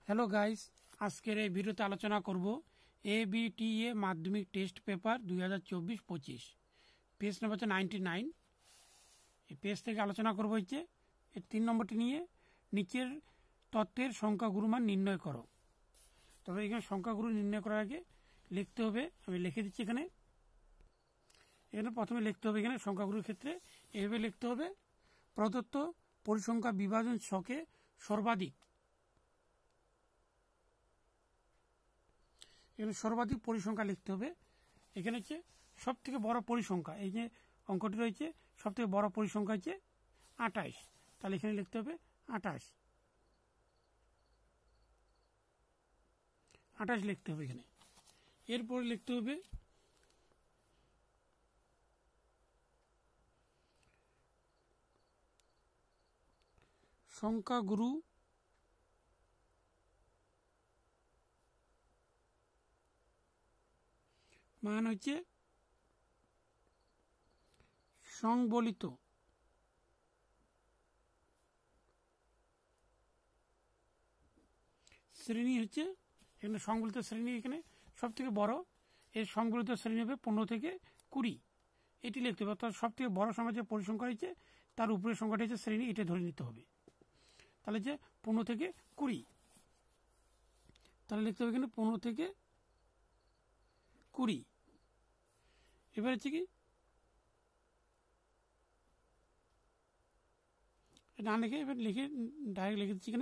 Hello guys, আজকের এই ভিডিওতে আলোচনা করব ABTA মাধ্যমিক টেস্ট পেপার 2024-25 পেজ নম্বর 99। এই পেজ থেকে আলোচনা করব হচ্ছে এর 3 নম্বরটি নিয়ে, নিচের তত্ত্বের সংখ্যাগুরুমান নির্ণয় করো। তবে এখানে সংখ্যাগুরু নির্ণয় করার আগে লিখতে হবে, আমি লিখে দিচ্ছি এখানে প্রথমে লিখতে হবে এখানে সংখ্যাগুরুর ক্ষেত্রে এভাবে লিখতে হবে, প্রদত্ত পরিসংখ্যা বিভাজন ছকে সর্বাধিক, এখানে সর্বাধিক পরিসংখ্যা লিখতে হবে। এখানে হচ্ছে সব থেকে বড় পরিসংখ্যা, এই যে অঙ্কটি রয়েছে সব থেকে বড় পরিসংখ্যা হচ্ছে 28, তাহলে এখানে লিখতে হবে 28 লিখতে হবে এখানে। এরপরে লিখতে হবে সংখ্যাগুরু মান হচ্ছে সংবলিত শ্রেণী হচ্ছে এখানে সংবলিত শ্রেণী, এখানে সব থেকে বড়, এর সংবলিত শ্রেণী হবে 15 থেকে 20, এটি লিখতে হবে। অর্থাৎ সব থেকে বড় সংখ্যা যে পরিসংখ্যা হচ্ছে তার উপরের সংখ্যাটা হচ্ছে শ্রেণী, এটা ধরে নিতে হবে। তাহলে যে 15 থেকে 20, তাহলে লিখতে হবে এখানে 15 থেকে 20। এবার হচ্ছে কি না লিখে এবার লিখে ডাইরেক্ট লিখে দিচ্ছি এখানে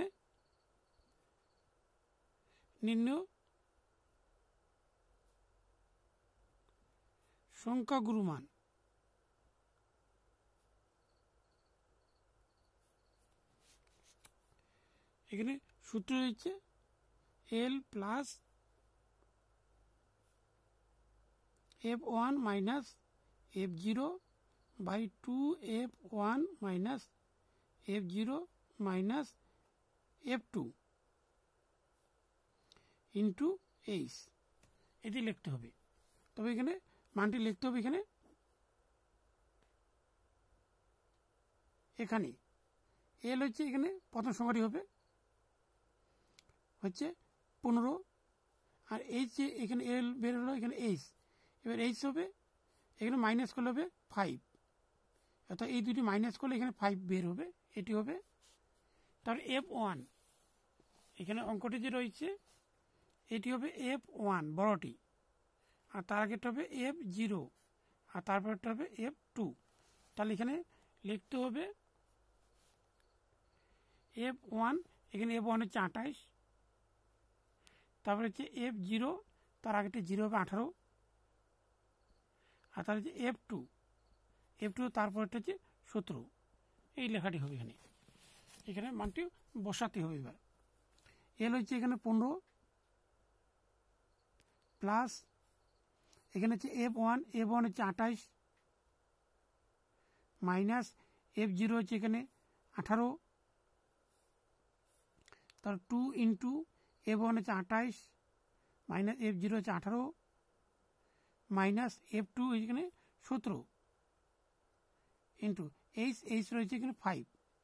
নির্ণয় সংখ্যাগুরু মান। এখানে সূত্র হচ্ছে L plus F1 minus F0 by 2F1 minus F0 minus F2 into H, এটি লিখতে হবে। তবে এখানে মানটি লিখতে হবে এখানে এল হচ্ছে এখানে প্রথম সংখ্যাটি হবে হচ্ছে 15, আর এইচ এখানে এল বের হলো এখানে এইচ, এবার এইচ হবে এখানে মাইনাস করলে হবে 5, অর্থাৎ এই দুটি মাইনাস করলে এখানে 5 বের হবে, এটি হবে। তার F1 এখানে অঙ্কটি যে রয়েছে এটি হবে F1 বড়টি, আর তার আগেরটা হবে F0, আর তারপরটা হবে F2। তাহলে এখানে লিখতে হবে F1, এখানে F1 হচ্ছে 28, তারপরে হচ্ছে F0, তার আগেরটা 0 হবে 18, আর তার হচ্ছে F2 তারপরটা হচ্ছে 17, এই লেখাটি হবে এখানে। এখানে মানটি বসাতে হবে। এবার এল হচ্ছে এখানে 15 প্লাস এখানে হচ্ছে F1 হচ্ছে 28 মাইনাস F0 হচ্ছে এখানে 18, তার 2 ইন্টু F1 হচ্ছে 28 মাইনাস F0 হচ্ছে 18 মাইনাস F2 এখানে 17 ইন্টু এইচ রয়েছে এখানে 5,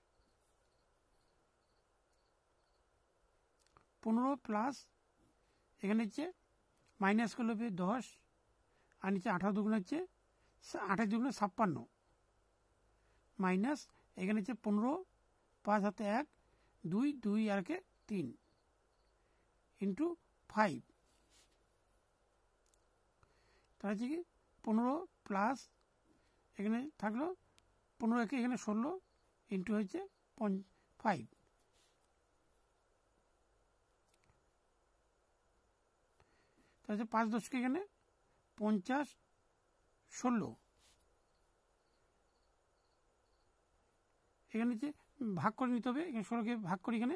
15 প্লাস এখানে হচ্ছে মাইনাস করলে হবে 10, আর নিচে 18 দুগুণ হচ্ছে 28 দুগুণ 56 মাইনাস এখানে হচ্ছে 15, 5 হাতে 1, 2 আর কে 3 ইন্টু 5, তাহলে হচ্ছে কি 15 প্লাস এখানে থাকলো 15 একে এখানে 16 ইন্টু হচ্ছে 5, তাহলে 5 10কে এখানে 50, 16, এখানে হচ্ছে ভাগ করে নিতে হবে। এখানে 16কে ভাগ করি, এখানে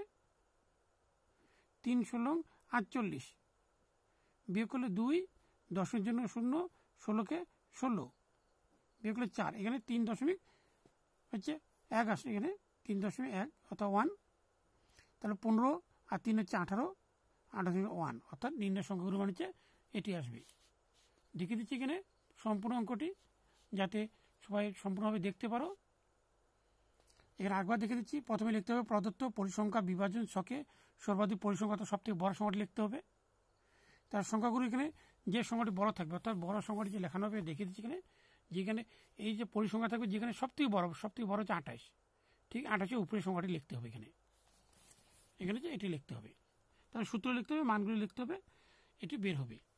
3 16 48, বিয়োগ করলে 2, 10-এর জন্য 0, 16কে 16 বিয়োগ করলে 4, এখানে 3.1 আসে, এখানে 3.1 অর্থাৎ 1, তাহলে 15 আর 3 হচ্ছে 18, 1 অর্থাৎ নির্ণয় সংখ্যাগুরু মান হচ্ছে এটি আসবে। দেখে দিচ্ছি এখানে সম্পূর্ণ অঙ্কটি যাতে সবাই সম্পূর্ণভাবে দেখতে পারো। এখানে আরেকবার দেখে দিচ্ছি। প্রথমে লিখতে হবে প্রদত্ত পরিসংখ্যা বিভাজন ছকে সর্বাধিক পরিসংখ্যা সব থেকে বড় সংখ্যাটি লিখতে হবে। তার সংখ্যাগুলো এখানে যে সংখ্যাটি বড় থাকবে অর্থাৎ বড় সংখ্যাটি যে লেখানো হবে দেখিয়ে দিচ্ছি এখানে, যেখানে এই যে পরিসংখ্যা থাকবে যেখানে সব থেকে বড় হচ্ছে 28, ঠিক 28-এর উপরে সংখ্যাটি লিখতে হবে। এখানে যে এটি লিখতে হবে, তাহলে সূত্র লিখতে হবে, মানগুলি লিখতে হবে, এটি বের হবে।